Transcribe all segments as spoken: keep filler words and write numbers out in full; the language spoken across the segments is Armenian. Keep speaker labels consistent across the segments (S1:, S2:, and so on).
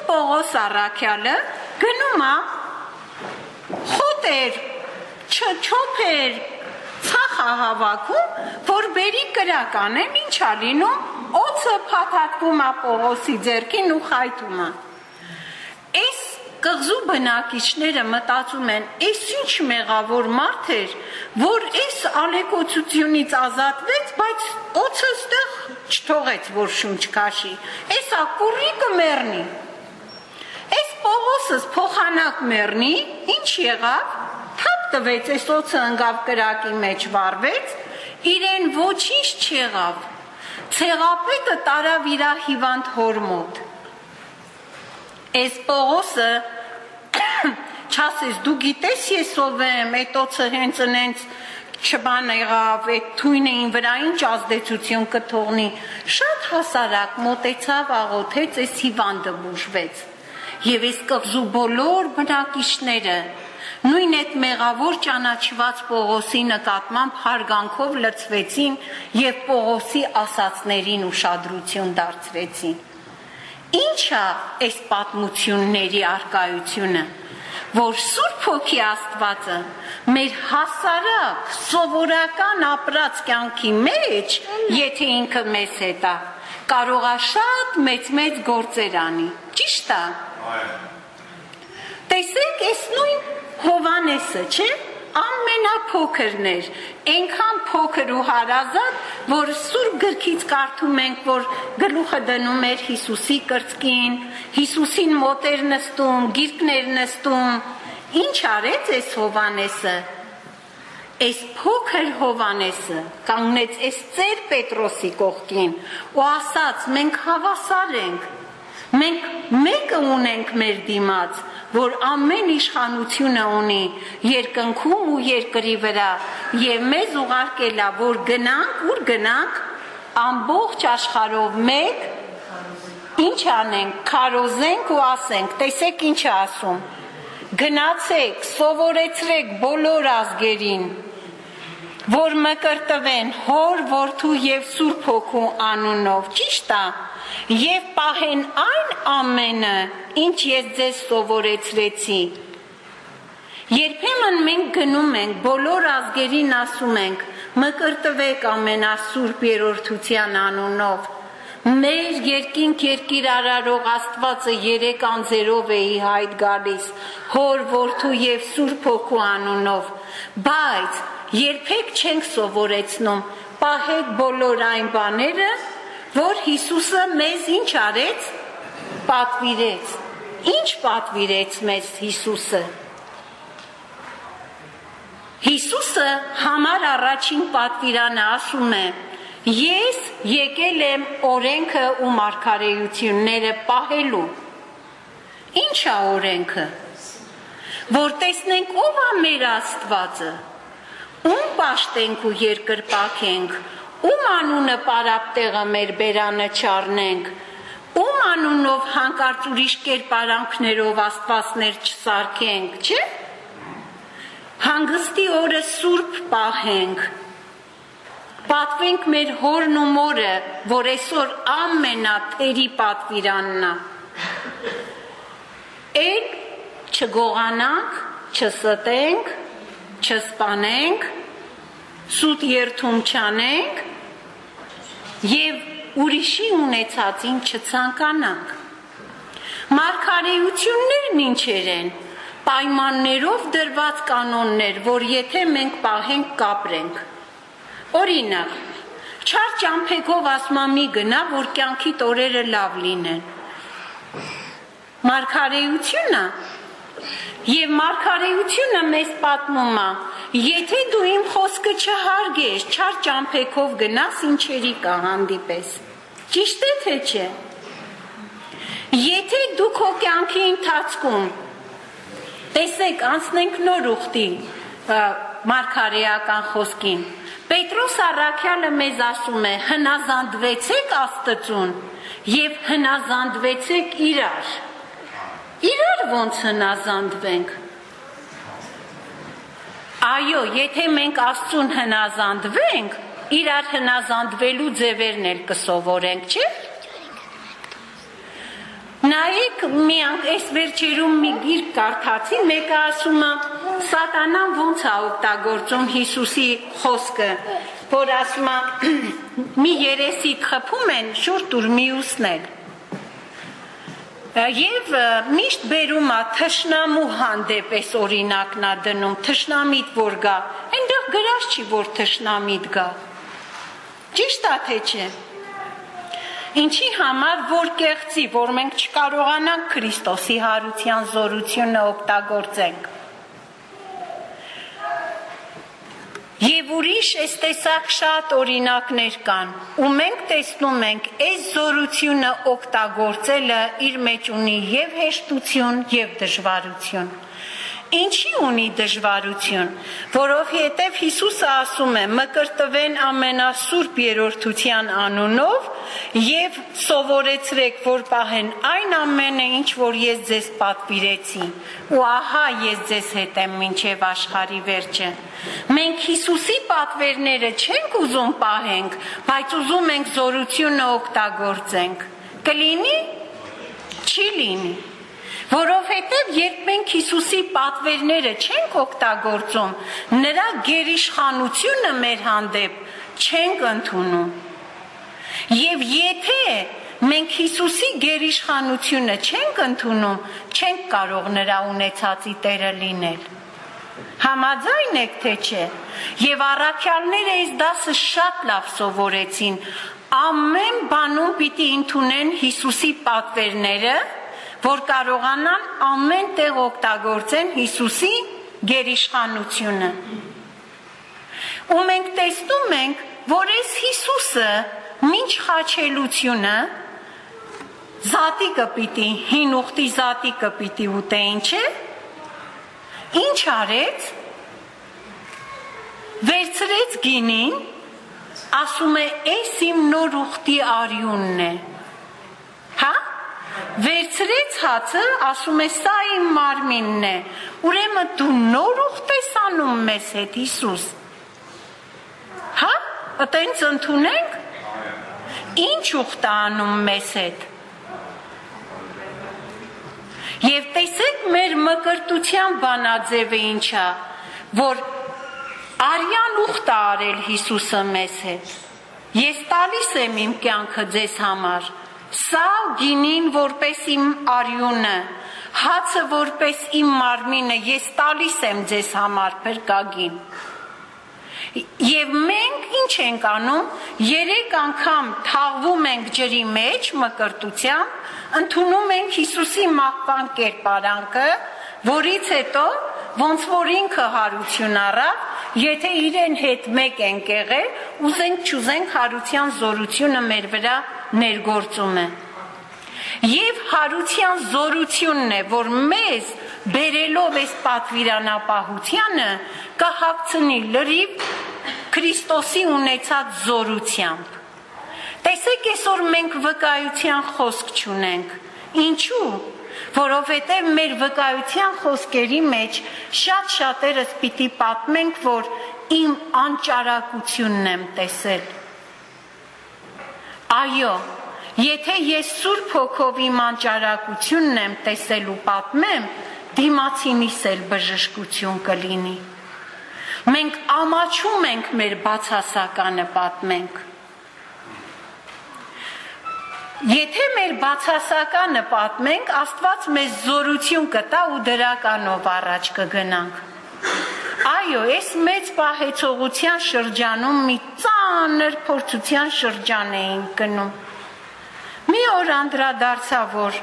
S1: Սուրբ Պողոս առաքյալը գնում է խոտեր, չոփեր, ցախ հավաքում, որ բերի կրակ անեն, ինչ ա լինում, օձը փաթաթվում է Պողոսի ձեռքին ու խայթում է։ Այս կղզու բնակիչները մտածում են, այս ինչ մեղավոր մարդ էր, որ այս ալեկոծությունից ազատվեց, բայց օձը ստեղ չթողեց, որ շունչ քաշի, այս ակուրի կմեռնի։ Այս Պողոսս փոխանակ մեռնի, ինչ եղավ, թափ տվեց, այս օձը ընկավ կրակի մեջ վառվեց, իրեն ոչինչ չեղավ, ցեղապետը տարավ իր հիվանդ հոր մոտ։ Այս Պողոսը չասես դու գիտես ես ով եմ, այդ օձը հենց ընենց չբան եղավ, այդ թույնին վրա ինչ ազդեցություն կթողնի, շատ հասարակ մոտեցավ աղոթեց, այս հիվանդը բուժվեց։ Եվ այս կղզու բոլոր բնակիչները նույն այդ մեղավոր ճանաչված Պողոսի նկատմամբ հարգանքով լցվեցին եւ Պողոսի ասածներին ուշադրություն դարձրեցին։ Ինչ է այս պատմությունների արկայությունը, որ Սուրբ Հոգի Աստվածը մեր հասարակ, սովորական ապրած կյանքի մեջ, եթե ինքը մեզ հետ է, կարող է շատ մեծ-մեծ գործեր անի, ճիշտ է։ Տեսեք, այս նույն Հովանեսը, չէ՞, ամենափոքրն էր, այնքան փոքր ու հարազատ, որ Սուրբ գրքից կարդում ենք, որ գլուխը դնում էր Հիսուսի կրծքին, Հիսուսին մոտ էր նստում, գիրկներ նստում, ինչ արեց այս Հովանեսը, այս փոքր Հովանեսը կանգնեց այս ծեր Պետրոսի կողքին ու ասաց, մենք հավասար ենք, մենք մեկը ունենք մեր դիմաց, որ ամեն իշխանությունը ունի երկնքում ու երկրի վրա եւ մեզ ուղարկել է, որ գնանք, ուր գնանք, ամբողջ աշխարհով մեկ, ինչ անենք, քարոզենք ու ասենք, տեսեք ինչ է ասում, գնացեք, սովորեցրեք բոլոր ազգերին, որ մկրտվեն Հոր, Որդու եւ Սուրբ Հոգու անունով, ճիշտ է, եւ պահեն այն ամենը, ինչ ես ձեզ սովորեցրեցի։ Երբեմն մենք գնում ենք, բոլոր ազգերին ասում ենք, մկրտվեք ամենասուրբ երրորդության անունով։ Մեր երկինք երկիր արարող Աստվածը երեք անձերով է ի հայտ գալիս, Հոր, Որդու եւ Սուրբ Հոգու անունով, բայց երբեք չենք սովորեցնում, պահեք բոլոր այն բաները, որ Հիսուսը մեզ ինչ արեց, պատվիրեց, ինչ պատվիրեց մեզ Հիսուսը։ Հիսուսը համար առաջին պատվիրանը ասում է, ես եկել եմ օրենքը ու մարգարեությունները պահելու։ Ինչ է օրենքը, որ տեսնենք ով է մեր Աստվածը, ում պաշտենք ու երկրպագենք, ում անունը պարապտեղը մեր բերանը չառնենք, ում անունով հանկարծ ուրիշ կերպարանքներով աստվածներ չսարքենք, չէ՞։ Հանգստի օրը սուրբ պահենք, պատվենք մեր հորն ու մորը, որ այսօր ամենաթերի պատվիրանն է։ Էլ չգողանանք, չստենք, չսպանենք, սուտ երթում չանենք եւ ուրիշի ունեցածին չցանկանանք։ Մարգարեություններն ինչեր են, պայմաններով դրված կանոններ, որ եթե մենք պահենք, կապրենք։ Օրինակ, չար ճամփեքով ասմամի գնա, որ կյանքի օրերը լավ լինեն։ Մարգարեությունը եւ մարգարեությունը մեզ պատմում է, եթե դու իմ խոսքը չհարգես, չար ճամփեքով գնաս, ինչերի կհանդիպես։ Ճիշտ է թե չէ։ Եթե դու քո կյանքի ընթացքում տեսեք, անցնենք նոր ուխտի մարգարեական խոսքին, Պետրոս առաքյալը մեզ ասում է, հնազանդվեցեք Աստծուն եւ հնազանդվեցեք իրար։ Իրար ոնց հնազանդվենք։ Այո, եթե մենք Աստծուն հնազանդվենք, իրար հնազանդվելու ձևերն էլ կսովորենք, չէ՞։ Նայեք մի այս վերջերում մի գիրք կարդացի, մեկը ասում է սատանան ոնց է օգտագործում Հիսուսի խոսքը, որ ասում է մի երեսի խփում են շուտ ուր մյուսն էլ։ Եվ միշտ բերում է թշնամու հանդեպ այս օրինակն է դնում, թշնամիտ որ գա, այնտեղ գրած չի, որ թշնամիտ գա։ Ճիշտ է թե չէ։ Ինչի համար, որ կեղծի, որ մենք չկարողանանք Քրիստոսի հարության զորությունը օգտագործենք։ Եվ ուրիշ այս տեսակ շատ օրինակներ կան, ու մենք տեսնում ենք, այս զորությունը օգտագործելը իր մեջ ունի և հեշտություն, և դժվարություն։ Ինչի ունի դժվարություն, որովհետև Հիսուսը ասում է, մկրտվեն ամենասուրբ երրորդության անունով և սովորեցրեք, որ պահեն այն ամենը, ինչ որ ես ձեզ պատվիրեցի, ու ահա ես ձեզ հետ եմ մինչև աշխարհի վերջը։ Մենք Հիսուսի պատվերները չենք ուզում պահենք, բայց ուզում ենք զորությունը օգտագործենք։ Կլինի, չի լինի։ Որովհետև երբ մենք Հիսուսի պատվերները չենք օգտագործում, նրա գերիշխանությունը մեր հանդեպ չենք ընդունում։ Եվ եթե մենք Հիսուսի գերիշխանությունը չենք ընդունում, չենք կարող նրա ունեցածի տերը լինել։ Համաձայն եք թե չէ։ Եվ առաքյալները այս դասը շատ լավ սովորեցին, ամեն բանում պիտի ընդունեն Հիսուսի պատվերները, որ կարողանան ամեն տեղ օգտագործեն Հիսուսի գերիշխանությունը։ Ու մենք տեսնում ենք, որ այս Հիսուսը մինչ խաչելությունը զատիկը պիտի, հին ուխտի զատիկը պիտի ուտեին, չէ՞։ Ինչ արեց։ Վերցրեց գինին, ասում է, «Էս իմ նոր ուխտի արյունն է»։ Հա։ Վերցրեց հացը, ասում է, «Սա իմ մարմինն է»։ Ուրեմն դու նոր ուխտ ես անում մեզ հետ, Հիսուս։ Հա, այտենց ընդունենք։ Ինչ ուխտ է անում մեզ հետ։ Եվ տեսեք մեր մկրտության բանաձևը ինչ է, որ արյան ուխտ է արել Հիսուսը մեզ հետ։ Ես տալիս եմ իմ կյանքը ձեզ համար։ Սա գինին որպես իմ արյունը, հացը որպես իմ մարմինը, ես տալիս եմ ձեզ համար փրկագին։ Եվ մենք ինչ ենք անում, երեք անգամ թաղվում ենք ջրի մեջ մկրտությամբ, ընդունում ենք Հիսուսի մահվան կերպարանքը, որից հետո ոնց որ ինքը հարություն առավ, եթե իրեն հետ մեկ ենք եղել, ուզենք չուզենք հարության զորությունը մեր վրա ներգործում է։ Եվ հարության զորությունն է, որ մեզ բերելով այս պատվիրանապահությանը կհագցնի լրիվ Քրիստոսի ունեցած զորությամբ։ Տեսեք, այսօր մենք վկայության խոսք չունենք։ Ինչու՞։ Որովհետև մեր վկայության խոսքերի մեջ շատ շատերս պիտի պատմենք, որ իմ անճարակությունն եմ տեսել։ Այո, եթե ես Սուրբ Հոգով իմ անճարակությունն եմ տեսել ու պատմեմ, դիմացինիս էլ բժշկություն կլինի։ Մենք ամաչում ենք մեր բացասականը պատմենք։ Եթե մեր բացասականը պատմենք, Աստված մեզ զորություն կտա ու դրականով առաջ կգնանք։ Այո, այս մեծ պահեցողության շրջանում մի ծանր փորձության շրջան էինք գնում։ Մի օր անդրադարձա, որ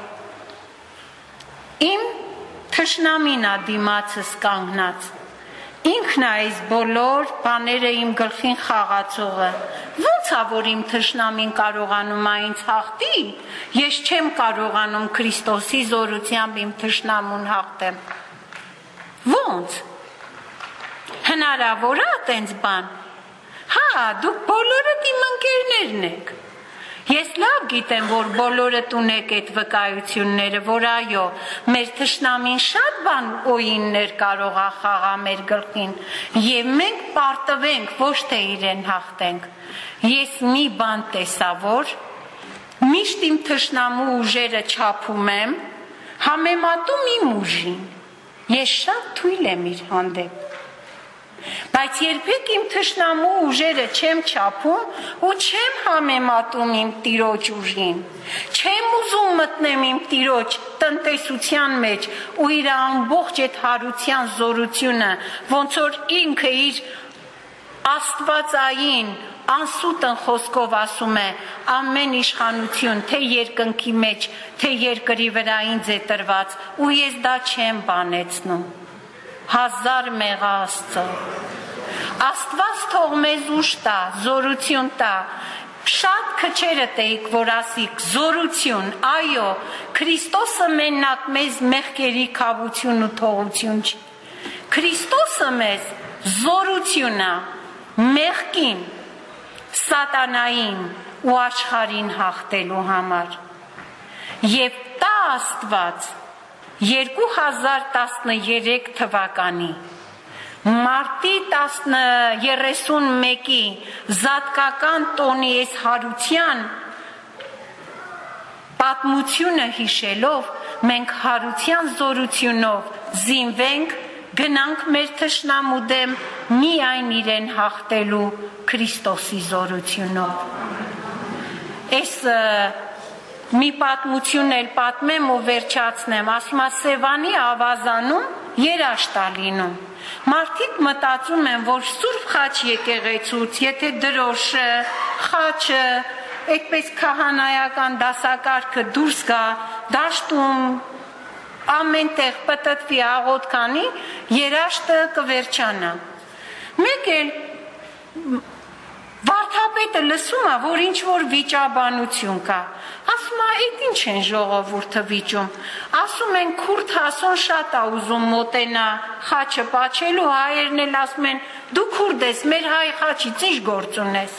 S1: իմ թշնամին է դիմացս կանգնած։ Ինքն է այս բոլոր բաները իմ գլխին խաղացողը։ Ո՞նց է, որ իմ թշնամին կարողանում է ինձ հաղթի, ես չեմ կարողանում Քրիստոսի զորությամբ իմ թշնամուն հաղթեմ։ Ո՞նց։ Հնարավոր է այդպես բան։ Հա, դուք բոլորդ իմ ընկերներն եք։ Ես լավ գիտեմ, որ բոլորդ ունեք այդ վկայությունները, որ այո, մեր թշնամին շատ բան օիններ կարող է խաղա մեր գլխին, եւ մենք պարտվենք, ոչ թե իրեն հաղթենք։ Ես մի բան տեսա, որ Միշտ իմ թշնամու ուժերը չափում եմ, համեմատում իմ ուժին, ես շատ թույլ եմ իր հանդեպ, բայց երբեք իմ թշնամու ուժերը չեմ չափում ու չեմ համեմատում իմ Տիրոջ ուժին, չեմ ուզում մտնեմ իմ Տիրոջ տնտեսության մեջ ու իր ամբողջ այդ հարության զորությունը, ոնց որ ինքը իր աստվածային անսուտն խոսքով ասում է, ամեն իշխանություն, թե երկնքի մեջ, թե երկրի վրա ինձ է տրված, ու ես դա չեմ բանեցնում, հազար մեղա Աստծո, Աստված թող մեզ ուժ տա, զորություն տա, շատ քչերը տեիք, որ ասիք, զորություն, այո, Քրիստոսը մենակ մեզ մեղքերի քավություն ու թողություն չի, Քրիստոսը մեզ զորություն է, մեղքին, սատանային ու աշխարհին հաղթելու համար, և տա Աստված երկու հազար տասներեք թվականի մարտի երեսունմեկի զատկական տոնի այս հարության պատմությունը հիշելով, մենք հարության զորությունով զինվենք, գնանք մեր թշնամու դեմ միայն իրեն հաղթելու Քրիստոսի զորությունով։ Այս մի պատմություն էլ պատմեմ ու վերջացնեմ, ասում է Սևանի ավազանում երաշտ է լինում։ Մարդիկ մտածում են, որ Սուրբ Խաչ եկեղեցուց, եթե դրոշը, խաչը, այդպես քահանայական դասակարգը դուրս գա, դաշտում, ամեն տեղ պտտվի աղոտ կանի, երաշտը կվերջանա։ Մեկ էլ վարդապետը լսում է, որ ինչ-որ վիճաբանություն կա, ասում է, այդ ինչ են ժողովուրդը վիճում, ասում են Քուրդ Հասոն շատ է ուզում մոտենա խաչը պաչելու, հայերն էլ ասում են, դու քուրդ ես, մեր հայ խաչից ինչ գործ ունես։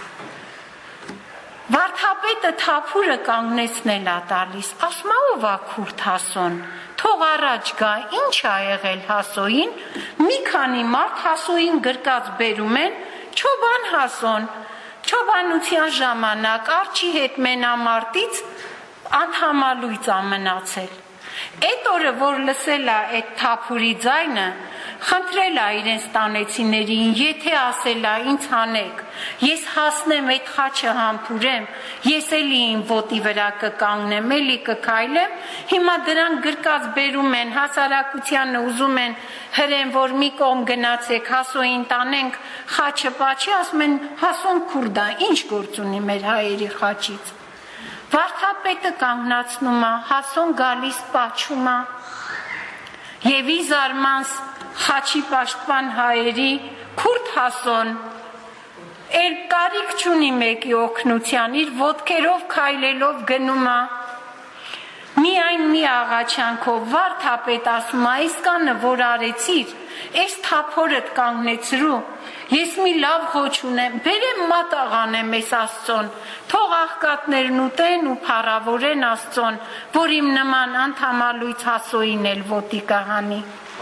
S1: Վարդապետը թափուրը կանգնեցնել է տալիս, ասում է, ով է Քուրդ Հասոն, թող առաջ գա, ինչ ա եղել Հասոյին, մի քանի մարդ Հասոյին գրկած բերում են, Չոբան Հասոն, չոբանության ժամանակ արջի հետ մենամարտից անդամալույց ա մնացել։ Այդ օրը, որ լսել է այդ թափուրի ձայնը, խնդրել է իրենց տանեցիներին, եթե ասել է ինձ հանեք, ես հասնեմ այդ խաչը համբուրեմ, ես էլի իմ ոտի վրա կկանգնեմ, էլի կքայլեմ, հիմա դրանք գրկած բերում են, հասարակությանը ուզում են հրեն, որ մի կողմ գնացեք, Հասոյին տանենք, խաչը պաչի, ասում են Հասոն քուրդ է, ինչ գործ ունի մեր հայերի խաչից։ Վարդապետը կանգնացնում է, Հասոն գալիս պաչում է, և ի զարմանս խաչի պաշտպան հայերի Քուրդ Հասոն էլ կարիք չունի մեկի օգնության, իր ոտքերով քայլելով գնում է, միայն մի աղաչանքով վարդապետ ասում է, այս կանը որ արեցիր, այս թափորդ կանգնեցրու, ես մի լավ ղոչ ունեմ, բերեմ մատաղանեմ այս Աստծոն, թող աղքատներն ուտեն ու փառավորեն Աստծոն, որ իմ նման անդամալույց Հասոյին էլ ոտի կհանի։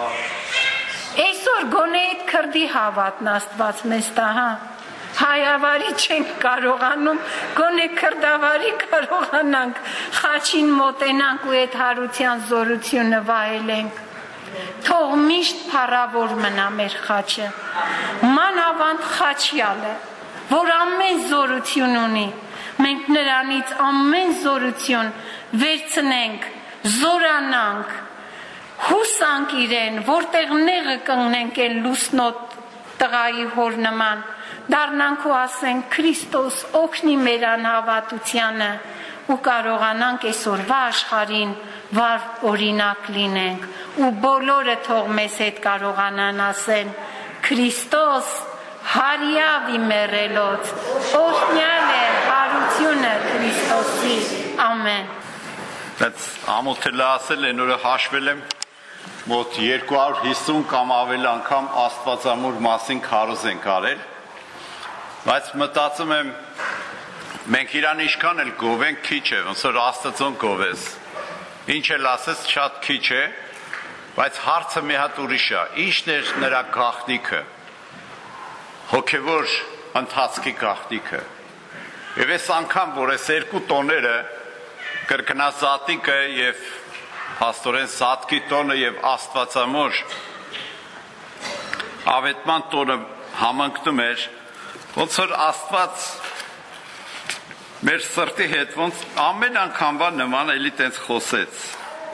S1: Այսօր գոնե այդ քրդի հավատն Աստված մեզ տա, հա, հայավարի չենք կարողանում, գոնե քրդավարի կարողանանք, խաչին մոտենանք ու այդ հարության զորությունը վայելենք։ Թող միշտ փառավոր մնա մեր խաչը, մանավանդ խաչյալը, որ ամեն զորություն ունի, մենք նրանից ամեն զորություն վերցնենք, զորանանք, հուսանք իրեն, որտեղ նեղը կանգնենք են լուսնոտ տղայի հոր նման, դառնանք ու ասենք Քրիստոս օգնի մեր անհավատությանը ու կարողանանք այսօրվա աշխարհին վառ օրինակ լինենք ու բոլորը թող մեզ հետ կարողանան ասեն Քրիստոս հարյավ իմերելոց, օրհնյալ է հարությունը Քրիստոսի, ամեն։
S2: Բայց ամոթելը ասել են օրը հաշվել եմ, մոտ երկու հարյուր հիսուն կամ ավել անգամ Աստվածամոր մասին քարոզ ենք արել, բայց մտածում եմ, մենք իրան ինչքան էլ գովենք քիչ է, ոնց որ Աստծուն գովես, ինչ էլ ասես շատ քիչ է, բայց հարցը մի հատ ուրիշ է, ինչն էր նրա գաղտնիքը, հոգևոր ընթացքի գաղտնիքը, Եվ այս անգամ, որ այս երկու տոները, կրկնազատիկը և փաստորեն Սատկի տոնը և Աստվածամոր ավետման տոնը համընկնում էր, ոնց որ Աստված մեր սրտի հետ ոնց ամեն անգամվա նման էլի տենց խոսեց։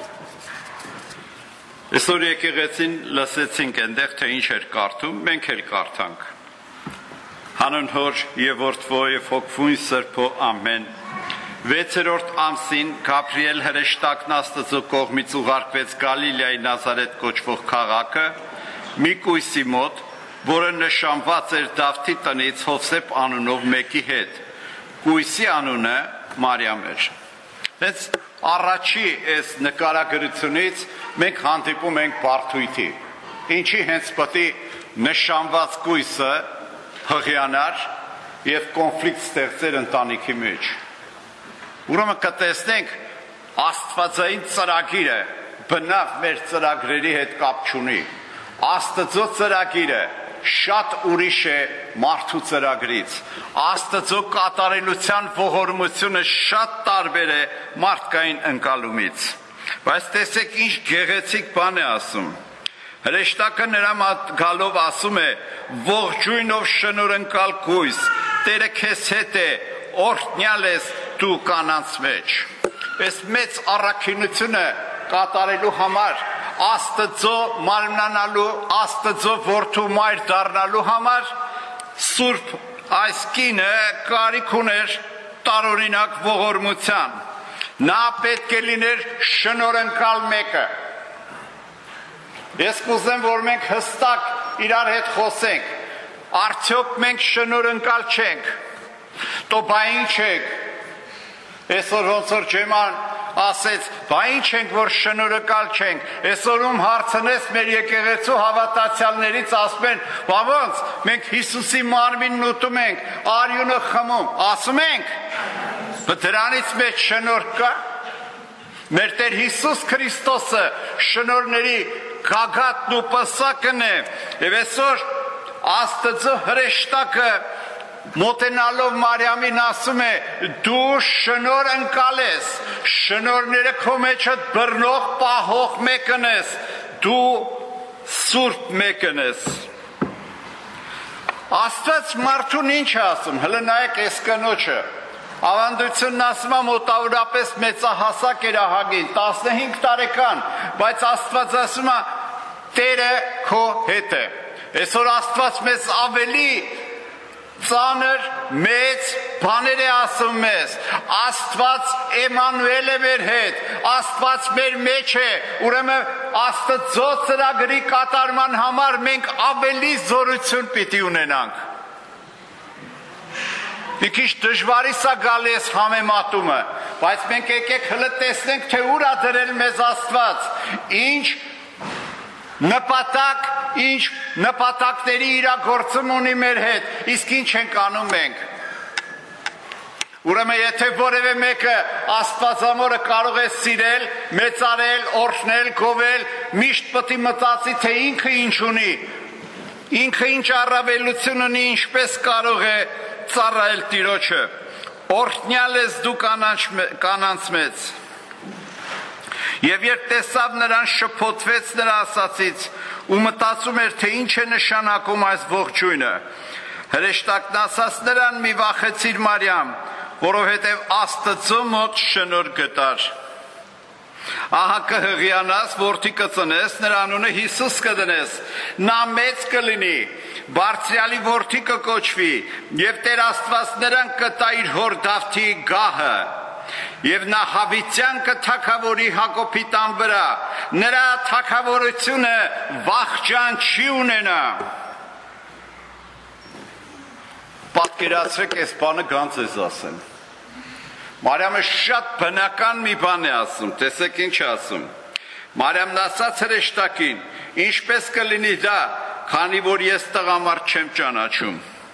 S2: Այսօր եկեղեցին լսեցինք այնտեղ, թե ինչ էր կարդում, մենք էլ կարդանք։ Հանուն Հոր և Որդվո և Հոգվուն Սրբո ամեն։ Վեցերորդ ամսին Գաբրիել հրեշտակն Աստծո կողմից ուղարկվեց Գալիլեայի Նազարեթ կոչվող քաղաքը, մի կույսի մոտ, որը նշանված էր Դավթի տնից Հովսեփ անունով մեկի հետ։ Կույսի անունը Մարիամ էր։ Հենց առաջի այս նկարագրությունից մենք հանդիպում ենք բարդույթի։ Ինչի հենց պետք է նշանված կույսը հղիանար և կոնֆլիկտ ստեղծեր ընտանիքի մեջ։ Ուրեմն կտեսնենք Աստվածային ծրագիրը բնավ մեր ծրագրերի հետ կապ չունի։ Աստծո ծրագիրը շատ ուրիշ է մարդու ծրագրից։ Աստծո կատարելության ողորմությունը շատ տարբեր է մարդկային ընկալումից։ Բայց տեսեք ինչ գեղեցիկ բան է ասում։ Հրեշտակը նրա մոտ գալով ասում է. ողջույնով շնորհընկալ կույս, Տերը քեզ հետ է, օրհնյալ ես դու կանանց մեջ։ Այս մեծ առաքինությունը կատարելու համար, Աստծո մարմնանալու, Աստծո որդու մայր դառնալու համար Սուրբ այս կինը կարիք ուներ տարօրինակ ողորմության։ Նա պետք է լիներ շնորհընկալ մեկը։ Ես կուզեմ, որ մենք հստակ իրար հետ խոսենք, արդյոք մենք շնորհընկալ չենք։ Տո բա ինչ եք։ Այսօր ոնց որ Ջեման ասեց, բա ինչ ենք, որ շնորհակալ չենք։ Այսօրում հարցնես մեր եկեղեցու հավատացյալներից ասում են, բա ոնց, մենք Հիսուսի մարմինն ուտում ենք, արյունը խմում, ասում ենք, դրանից մեջ շնորհ կա։ Մեր Տեր Հիսուս Քրիստոսը շնորհների գագաթն ու պսակն է, և այսօր Աստծո հրեշտակը մոտենալով Մարիամին ասում է, դու շնորհ ընկալես, շնորհները քո մեջդ բռնող, պահող մեկն ես, դու սուրբ մեկն ես։ Աստված մարդուն ինչ է ասում, հլը նայեք այս կնոջը, ավանդությունն ասում է մոտավորապես մեծահասակ էր ահագին, տասնհինգ տարեկան, բայց Աստված ասում է, Տերը քո հետ է։ Այսօր Աստված մեզ ավելի ծանր մեծ բաներ է ասում մեզ, Աստված Էմանուել է մեր հետ, Աստված մեր մեջ է, ուրեմն Աստծո ծրագրի կատարման համար մենք ավելի զորություն պիտի ունենանք։ Մի քիչ դժվարի սա գալի է համեմատումը, բայց մենք եկեք հլը տեսնենք, թե ուր է դրել մեզ Աստված, ինչ նպատակ, ինչ նպատակների իրագործում ունի մեր հետ, իսկ ինչ ենք անում մենք։ Ուրեմն եթե որևէ մեկը Աստվածամորը կարող է սիրել, մեծարել, օրհնել, գովել, միշտ պետք է մտածի, թե ինքը ինչ ունի, ինքը ինչ առավելություն ունի, ինչպես կարող է ծառայել Տիրոջը։ Օրհնյալ ես դու կանանց մեծ։ Եվ երբ տեսավ նրան, շփոթվեց նրա ասածից ու մտածում էր, թե ինչ է նշանակում այս ողջույնը։ Հրեշտակն ասաց նրան, մի վախեցիր Մարիամ, որովհետև Աստծո մոտ շնորհ գտար։ Ահա կհղիանաս, որդի կծնես, նրա անունը Հիսուս կդնես, նա մեծ կլինի, բարձրյալի որդի կկոչվի, և Տեր Աստված նրան կտա իր հոր Դավթի գահը, և նա հավիտյան կթագավորի Հակոբի տան վրա, նրա թագավորությունը վախճան չի ունենա։ Պատկերացրեք, այս բանը գանձ ես ասեմ։ Մարիամը շատ բնական մի բան է ասում, տեսեք ինչ ասում։ Մարիամն ասաց հրեշտակին, ինչպես կլինի դա, քանի որ ես տղամարդ չեմ ճանաչում։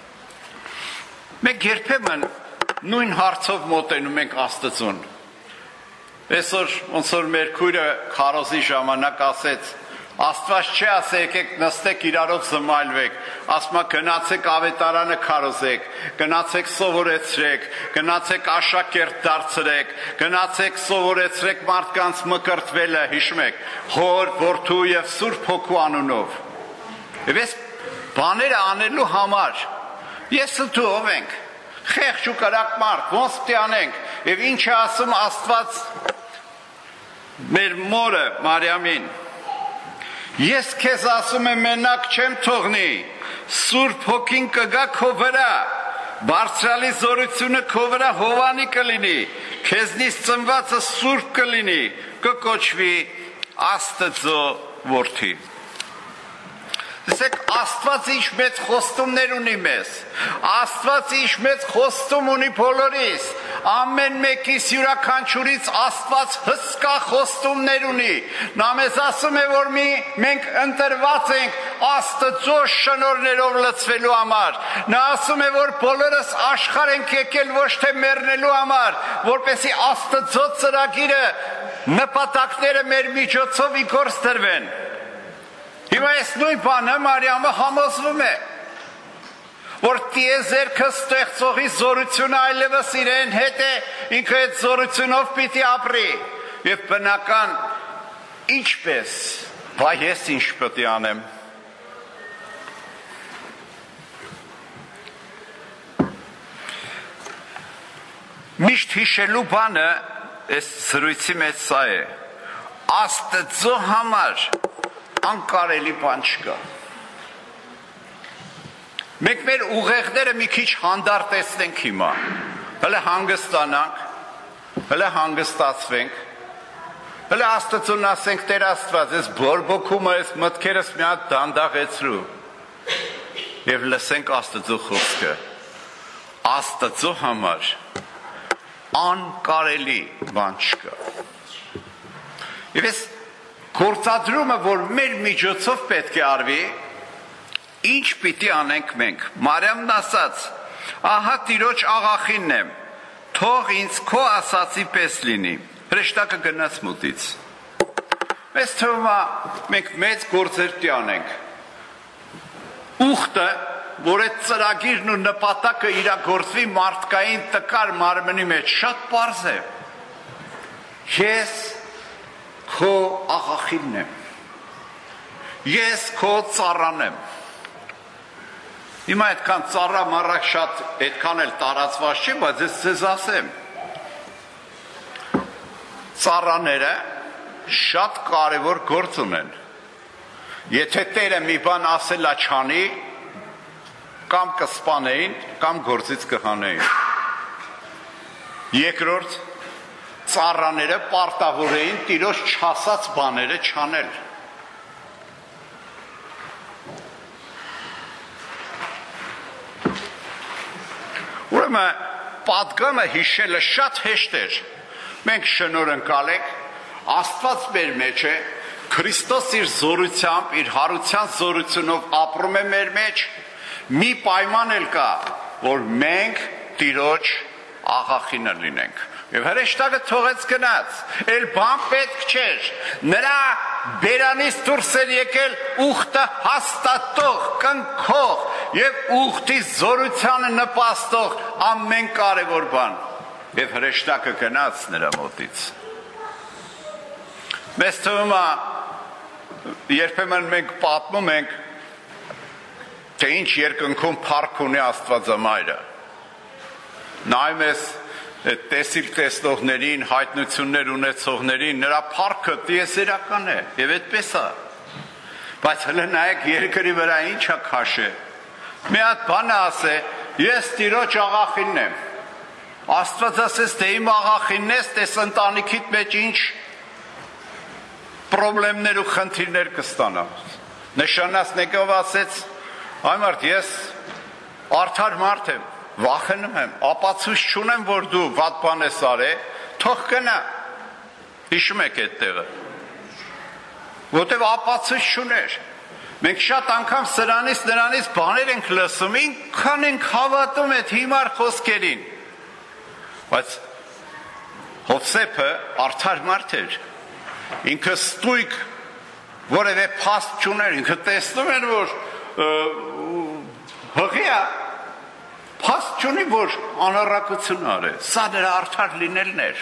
S2: Մենք երբեմն նույն հարցով մոտենում ենք Աստծուն։ Այսօր ոնց որ մեր քույրը քարոզի ժամանակ ասեց, Աստված չի ասե եկեք նստեք իրարով զմայլվեք, ասում է գնացեք ավետարանը քարոզեք, գնացեք սովորեցրեք, գնացեք աշակերտ դարձրեք, գնացեք սովորեցրեք մարդկանց մկրտվելը, հիշում եք, Հոր, Որդու եւ Սուրբ Հոգու անունով։ Եվ այս բաները անելու համար ես ու դու ով ենք, խեղճ ու կրակ մարդ, ոնց պիտի անենք, եւ ինչ է ասում Աստված մեր մորը Մարիամին, ես քեզ ասում եմ մենակ չեմ թողնի, Սուրբ Հոգին կգա քո վրա, բարձրալի զորությունը քո վրա Հովանի կլինի, քեզնից ծնվածը Սուրբ կլինի, կկոչվի Աստծո որդի։ Տեսեք, Աստված ինչ մեծ խոստումներ ունի մեզ, Աստված ինչ մեծ խոստում ունի բոլորիս, ամեն մեկիս յուրաքանչյուրից Աստված հսկա խոստումներ ունի, նա մեզ ասում է, որ մի, մենք ընտրված ենք Աստծո շնորհներով լցվելու համար, նա ասում է, որ բոլորս աշխարհ ենք եկել ոչ թե մեռնելու համար, որպեսզի Աստծո ծրագիրը, նպատակները մեր միջոցով ի գործ դրվեն։ Հիմա այս նույն բանը Մարիամը համոզվում է, որ տիեզերքը ստեղծողի զորությունը այլևս իրեն հետ է, ինքը այդ զորությունով պիտի ապրի, եւ բնական ինչպես, բա ես ինչ պիտի անեմ։ Միշտ հիշելու բանը այս զրույցի մեջ սա է, Աստծո համար անկարելի բան չկա։ Մենք մեր ուղեղները մի քիչ հանդարտեցնենք հիմա, հələ հանգստանանք, հələ հանգստացվենք, հələ Աստծուն ասենք Տեր Աստված, ես բորբոքումը, ես մտքերս մի հատ դանդաղեցրու եւ լսենք Աստծո խոսքը։ Աստծո համար անկարելի բան չկա։ Եվ ես գործադրումը, որ մեր միջոցով պետք է արվի, ինչ պիտի անենք մենք։ Մարիամն ասաց, ահա Տիրոջ աղախինն եմ, թող ինձ քո ասածի պես լինի։ Հրեշտակը գնաց մոտից։ Մեզ թվում է, մենք մեծ գործեր պիտի անենք։ Ուխտը, որ այդ ծրագիրն ու նպատակը իրագործվի մարդկային տկար մարմնի մեջ, շատ պարզ է։ Ես քո աղախինն եմ, ես քո ծառան եմ։ Հիմա այդքան ծառա մարակ շատ այդքան էլ տարածված չի, բայց ես ձեզ ասեմ, ծառաները շատ կարևոր գործ ունեն։ Եթե Տերը մի բան ասելա չանի, կամ կսպանեին, կամ գործից կհանեին։ Երկրորդ, ծառաները պարտավոր էին Տիրոջ չասած բաները չանել։ Ուրեմն պատգամը հիշելը շատ հեշտ էր։ Մենք շնորհընկալ ենք, Աստված մեր մեջ է, Քրիստոս իր զորությամբ, իր հարության զորությունով ապրում է մեր մեջ, մի պայման էլ կա, որ մենք Տիրոջ աղախինը լինենք։ Եվ հրեշտակը թողեց գնաց, էլ բան պետք չէր, նրա բերանից դուրս էր եկել ուխտը հաստատող, կնքող եւ ուխտի զորությանը նպաստող ամեն կարևոր բան։ Եվ հրեշտակը գնաց նրա մոտից։ Մեզ թվում է, երբեմն մենք պատմում ենք, թե ինչ երկնքում փառք ունի Աստվածամայրը։ Նայում ես տեսիլ տեսնողներին, հայտնություններ ունեցողներին, նրա փառքը տիեզերական է, եւ այդպես է։ Բայց հələ նայեք երկրի վրա ինչ է քաշե։ Մի հատ բան ասե, ես Տիրոջ աղախինն եմ։ Աստված ասես, թե իմ աղախինն ես, տես ընտանիքիդ մեջ ինչ պրոբլեմներ ու խնդիրներ կստանա։ Նշանած նեկով ասեց, այ մարդ, ես արդար մարդ եմ, վախենում եմ, ապացույց չունեմ, որ դու վատ բան ես արել, թող գնա։ Հիշում եք այդ տեղը։ Որտեւ ապացույց չուներ։ Մենք շատ անգամ սրանից նրանից բաներ ենք լսում, ինքան ենք հավատում այդ հիմար խոսքերին։ Բայց Հովսեփը արդար մարդ էր։ Ինքը ստույգ որևէ փաստ չուներ, ինքը տեսնում են, որ հղիա փաստ չունի, որ անառակություն արե, սա նրա արդար լինելն էր։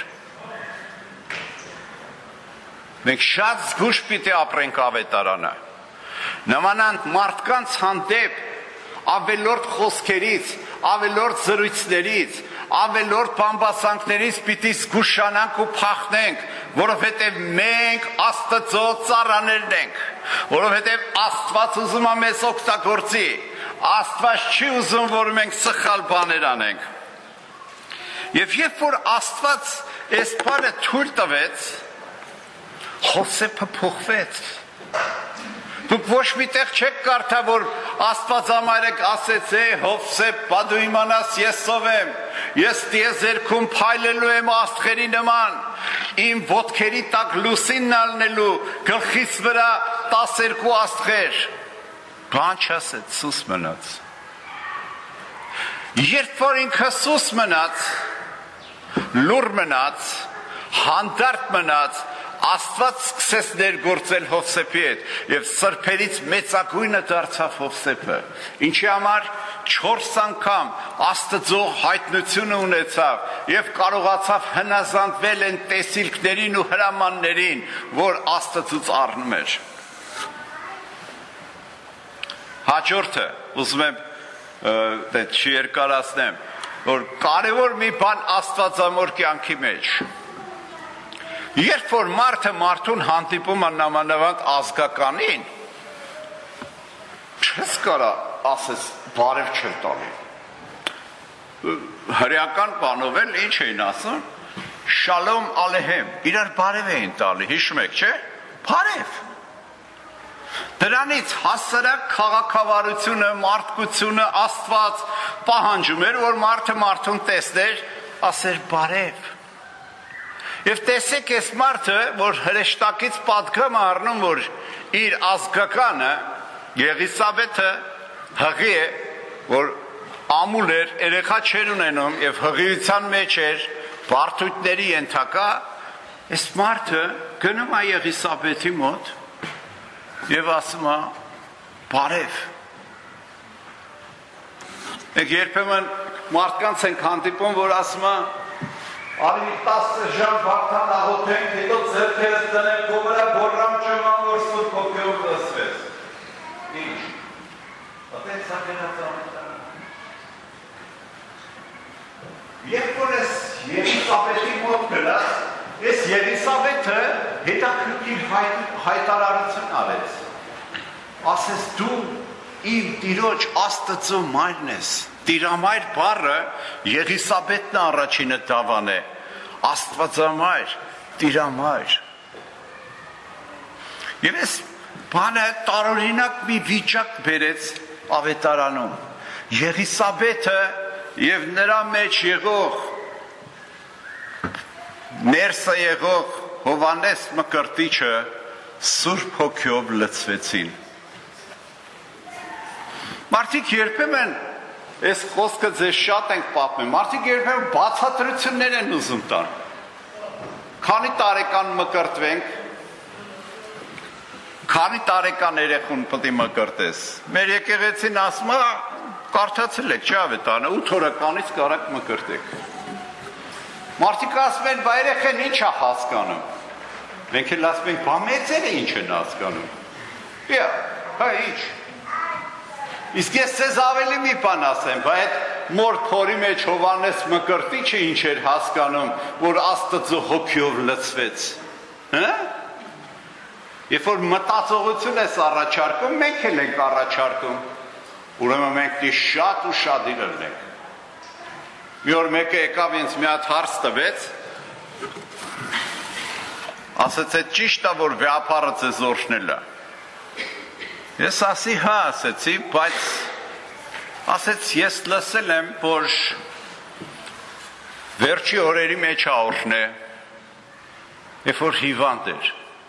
S2: Մենք շատ զգուշ պիտի ապրենք ավետարանը, նմանանք մարդկանց հանդեպ ավելորդ խոսքերից, ավելորդ զրույցներից, ավելորդ բամբասանքներից պիտի զգուշանանք ու փախնենք, որովհետև մենք Աստծո ծառաներն ենք, որովհետև Աստված ուզում է մեզ օգտագործի, Աստված չի ուզում, որ մենք սխալ բաներ անենք։ Եվ երբ որ Աստված այս բանը թույլ տվեց, Հովսեփը փոխվեց։ Դուք ոչ միտեղ չեք կարդա, որ Աստվածամայրը ասեց, է Հովսեփ, բա դու իմանաս ես ով եմ, ես տիեզերքում փայլելու եմ աստղերի նման, իմ ոտքերի տակ լուսինն ալնելու, գլխիս վրա տասներկու աստղեր։ Բան չասեց, սուս մնաց։ Երբ որ ինքը սուս մնաց, լուր մնաց, հանդարտ մնաց, Աստված սկսեց ներգործել Հովսեփի հետ եւ սրբերից մեծագույնը դարձավ Հովսեփը, ինչի համար չորս անգամ Աստծո հայտնությունը ունեցավ եւ կարողացավ հնազանդվել այն տեսիլքներին ու հրամաններին, որ Աստծուց առնում էր։ Հաջորդը, ուզում եմ դե չերկարացնեմ, որ կարևոր մի բան Աստվածամոր կյանքի մեջ Երբ որ մարդը մարդուն հանդիպում է նամանավանդ ազգականին, չես կարա ասես բարև չել տալի։ Հրեական բանով էլ ինչ էին ասում, շալոմ ալեհեմ, իրար բարև էին տալի, հիշում եք, չէ՞, բարև։ Դրանից հասարակ քաղաքավարությունը, մարդկությունը, Աստված պահանջում էր, որ մարդը մարդուն տեսներ, ասեր բարև։ Եվ տեսեք այս մարդը, որ հրեշտակից պատգամ առնում, որ իր ազգականը, Եղիսաբեթը հղի է, որ ամուլ էր, երեխա չեր ունենում և հղիության մեջ էր, բարդույթների ենթակա, այս մարդը գնում է Եղիսաբեթի մոտ և ասում է բարև։ Եկ երբեմն մարդկանց ենք հանդիպում, որ ասում է Արի մի տասը ժամ վարդան աղոթենք, հետո ձերքերս տնենք, քո վրա բորրամ ճման, որ Սուրբ Հոգեով լսվեց։ Ինչ։ Այդպես սա գնաց ավետարանը։ Երբ որ ես Եղիսաբեթի մոտ գնաց, ես Եղիսաբեթը հետաքրքիր հայտարարություն արեց։ Ասես դու իմ տիրոջ Աստծո մայրն ես։ Տիրամայր բառը Եղիսաբեթն առաջինը դավան է, Աստվածամայր, Տիրամայր։ Եվ ես բանը տարօրինակ մի վիճակ բերեց ավետարանում։ Եղիսաբեթը և նրա մեջ եղող, ներսը եղող Հովանես Մկրտիչը Սուրբ Հոգեով լցվեցին։ Մարդիկ երբեմն Այս խոսքը ձեզ շատ ենք պատմում, մարդիկ երբեմն բացատրություններ են ուզում տան։ Քանի տարեկան մկրտվենք, քանի տարեկան երեխուն պետք է մկրտես։ Մեր եկեղեցին ասում է, կարդացել եք, չէ՞ ավետարանը, ութ օրականից կարաք մկրտեք։ Մարդիկ ասում են, բա երեխեն ինչ է հասկանում։ Մենք էլ ասում ենք, բա մեծերը ինչ են հասկանում։ Բիա, հա ինչ։ Իսկ ես ձեզ ավելի մի բան ասեմ, բա այդ մոր փորի մեջ Հովանես Մկրտիչը ինչ էր հասկանում, որ Աստծո Հոգեով լցվեց։ Հա? Երբ որ մտածողություն ես առաջարկում, մենք էլ ենք առաջարկում։ Ուրեմն մենք դի շատ ու շատ իրենք։ Մի օր մեկը եկավ ինձ մի հատ հարց տվեց, ասեց է ճիշտ է, որ վեհապարը ձեզ օրհնել է։ Ես ասի հա ասեցի, բայց ասեց ես լսել եմ, որ վերջի օրերի մեջ օրհն է, երբ որ հիվանդ էր։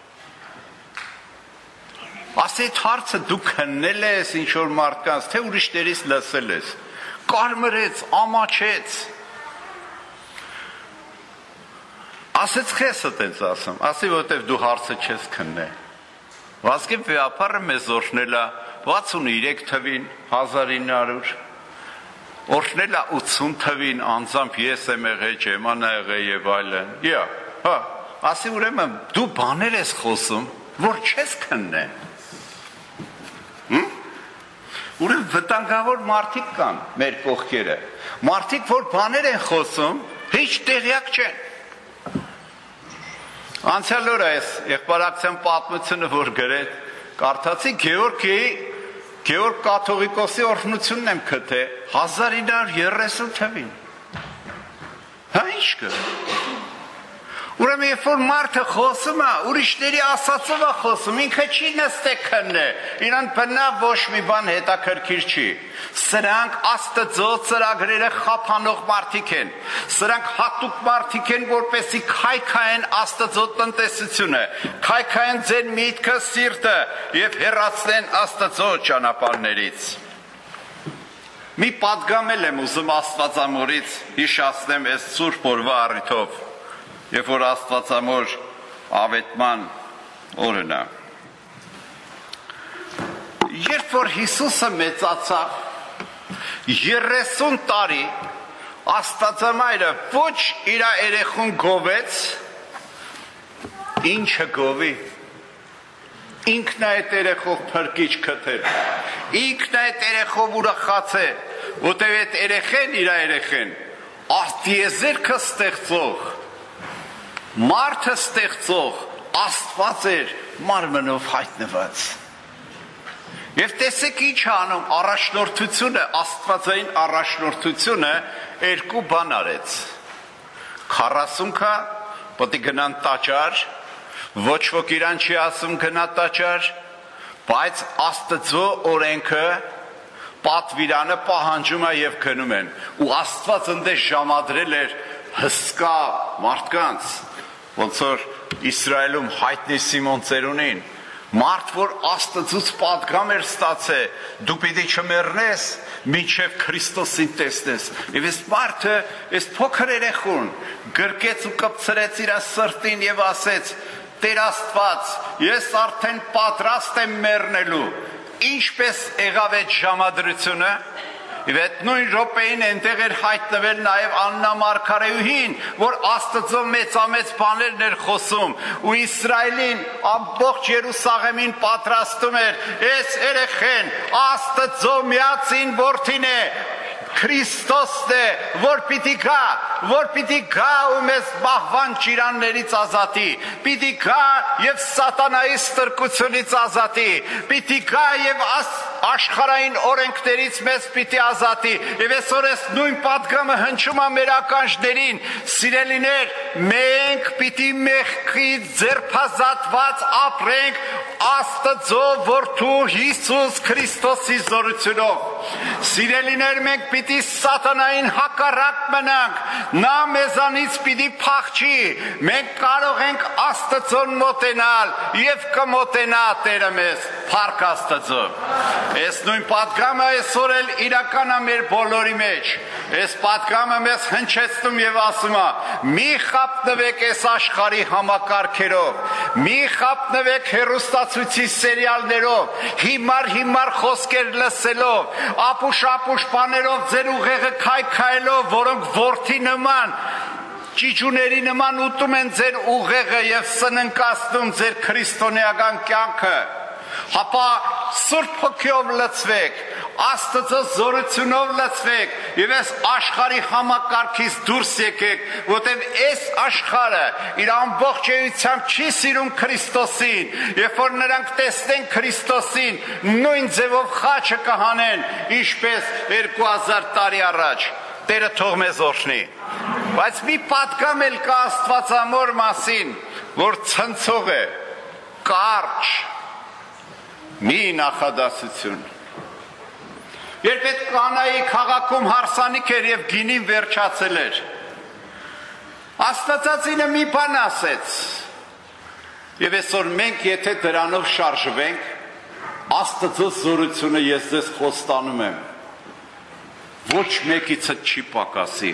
S2: Ասի այդ հարցը դու քննել ես ինչ-որ մարդկանց, թե ուրիշներից լսել ես, կարմրեց, ամաչեց։ Ասեց խեսը տենց ասում, ասի, որտև դու հարցը չես քննել։ Վասկի վեապարը մեզ օրհնել է վաթսունուերեք թվին հազար ինը հարյուր, օրհնել է ութսուն թվին անձամբ ես եմ եղել, Ջեման է եղել եւ այլն։ Իա, հա, ասի ուրեմն դու բաներ ես խոսում, որ չես քննեն։ Հմ? Ուրեմն վտանգավոր մարդիկ կան մեր կողքերը։ Մարդիկ, որ բաներ են խոսում, հեչ տեղյակ չեն։ Անցյալ օրը այս եղբարակցության պատմությունը, որ գրել, կարդացի Գեորգիի Գեորգ կաթողիկոսի օրհնությունն եմ գտել հազար ինը հարյուր երեսուն թվին։ Հա ինչ կա։ Ուրեմն երբ որ մարդը խոսում է, ուրիշների ասածով է խոսում, ինքը չի նստե քննե, իրան բնավ ոչ մի բան հետաքրքիր չի։ Սրանք Աստծո ծրագրերը խափանող մարդիկ են։ Սրանք հատուկ մարդիկ են, որպեսզի քայքայեն Աստծո տնտեսությունը, քայքայեն ձեր միտքը, սիրտը եւ հեռացնեն Աստծո ճանապարհներից։ Մի պատգամել եմ ուզում Աստվածամորից հիշացնեմ այս սուրբ օրվա առիթով, երբ որ Աստվածամոր ավետման օրն է։ Երբ որ Հիսուսը մեծացավ, երեսուն տարի Աստվածամայրը ոչ իր երեխուն գովեց, ինչը գովի, ինքն է այդ երեխով փրկիչ գտել, ինքն է այդ երեխով ուրախացել, որտեղ այդ երեխեն իր երեխեն, աստիեզերքը ստեղծող, մարդը ստեղծող Աստված էր մարմնով հայտնված։ Եվ տեսեք ինչ անում առաջնորդությունը, Աստվածային առաջնորդությունը երկու բան արեց։ քառասունքը պետք է գնան տաճար, ոչ ոք իրան չի ասում գնա տաճար, բայց Աստծո օրենքը պատվիրանը պահանջում է եւ գնում են։ Ու Աստված ընդես ժամադրել էր հսկա մարդկանց, ոնց որ Իսրայելում հայտնի Սիմոն ծերունին, մարդ, որ Աստծուց պատգամ էր ստացել, դու պիտի չմեռնես, մինչև Քրիստոսին տեսնես։ Եվ այս մարդը, այս փոքր երեխուն գրկեց ու կպցրեց իր սրտին եւ ասեց. Տեր Աստված, ես արդեն պատրաստ եմ մեռնելու։ Ինչպես եղավ այդ ժամադրությունը։ Եվ այդ նույն րոպեին այնտեղ էր հայտնվել նաև Աննա Մարգարեուհին, որ Աստծո մեծամեծ բաներն էր խոսում, ու Իսրայելին, ամբողջ Երուսաղեմին պատրաստում էր, այս երեխեն Աստծո միածին որդին է, Քրիստոսն է, որ պիտի գա, որ պիտի գա ու մեզ մահվան ճիրաններից ազատի, պիտի գա եւ սատանայի ստրկությունից ազատի, պիտի գա եւ աշխարհային օրենքներից մեզ պիտի ազատի։ Եվ այսօր այս նույն պատգամը հնչում է մեր ականջներին, սիրելիներ, մենք պիտի մեղքից ձերբազատված ապրենք Աստծո որդու Հիսուս Քրիստոսի զորությունով։ Սիրելիներ, մենք պիտի սատանային հակառակ մնանք, նա մեզանից պիտի փախչի, մենք կարող ենք Աստծուն մոտենալ եւ կմոտենա Տերը մեզ, փառք Աստծո։ Այս նույն պատգամը այսօր էլ իրական է մեր բոլորի մեջ։ Այս պատգամը մեզ հնչեցնում եւ ասում է. մի խապնվեք այս աշխարհի համակարգերով, մի խապնվեք հեռուստացույցի սերիալներով, հիմար հիմար խոսքեր լսելով, ապուշ-ապուշ բաներով ձեր ուղեղը քայքայելով, որոնք որդի նման, ճիճուների նման ուտում են ձեր ուղեղը եւ սննկացնում ձեր քրիստոնեական կյանքը։ Հապա Սուրբ Հոգիով լցվեք, Աստծո զորությունով լցվեք եւ այս աշխարհի համակարգից դուրս եկեք, որտեղ այս աշխարհը իր ամբողջ էությամբ չի սիրում Քրիստոսին, երբ որ նրանք տեսնեն Քրիստոսին, նույն ձևով խաչը կհանեն, ինչպես երկու հազար տարի առաջ։ Տերը թող մեզ օրհնի։ Բայց մի պատգամ էլ կա Աստվածամոր մասին, որ ցնցող է, կարճ, մի նախադասություն։ Երբ այդ Կանայի քաղաքում հարսանիք էր եւ գինին վերջացել էր, Աստվածածինը մի բան ասեց, եւ այսօր մենք եթե դրանով շարժվենք, Աստծո զորությունը ես ձեզ խոստանում եմ, ոչ մեկիցը չի պակասի։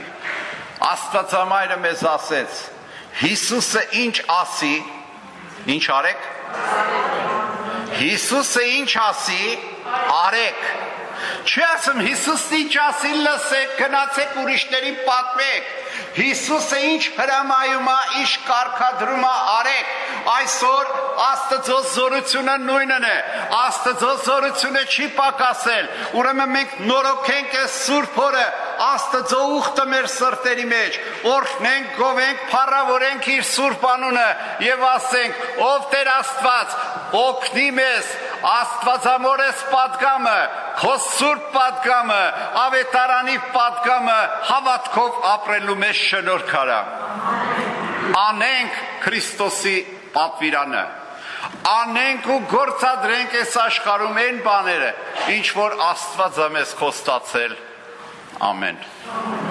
S2: Աստվածամայրը մեզ ասեց, Հիսուսը ինչ ասի, ինչ արեք, Հիսուսը ինչ ասի, արեք։ Չի ասում Հիսուսն ինչ ասի, լսեք, գնացեք ուրիշներին պատմեք։ Հիսուսը ինչ հրամայում է, ինչ կարգադրում է, արեք։ Այսօր Աստծո զորությունը նույնն է։ Աստծո զորությունը չի պակասել։ Ուրեմն մենք նորոգենք այս Սուրբ օրը Աստծո ուխտը մեր սրտերի մեջ, օրհնենք, գովենք, փառավորենք իր Սուրբ անունը եւ ասենք. ով Տեր Աստված, օգնի մեզ, Աստվածամոր ես պատգամը, քո Սուրբ պատգամը, ավետարանի պատգամը հավատքով ապրելու մեզ շնորհ արա։ Անենք Քրիստոսի պատվիրանը, անենք ու գործադրենք այս աշխարհում այն բաները, ինչ որ Աստված է մեզ խոստացել։ Ամեն։